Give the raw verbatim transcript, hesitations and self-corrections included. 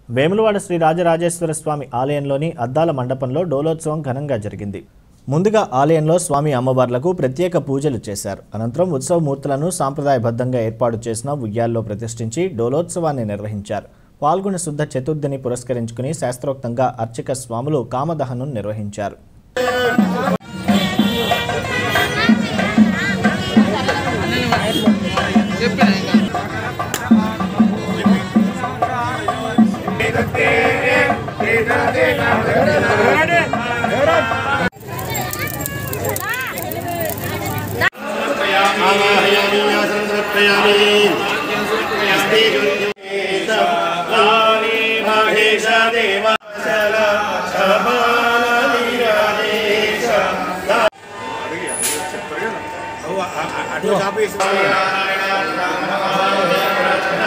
వేములవాడ శ్రీ రాజరాజేశ్వర స్వామి ఆలయంలోని అద్దాల మండపంలో డోలోత్సవం ఘనంగా జరిగింది. ముందుగా ఆలయంలో స్వామి అమ్మవార్లకు ప్రత్యేక పూజలు చేశారు. అనంతరం ఉత్సవమూర్తులను సాంప్రదాయబద్ధంగా ఏర్పాటు చేసిన ఉయ్యాల్లో ప్రతిష్ఠించి డోలోత్సవాన్ని నిర్వహించారు. పాల్గొన శుద్ధ చతుర్థిని పురస్కరించుకుని శాస్త్రోక్తంగా అర్చక స్వాములు కామదహనం నిర్వహించారు. అటు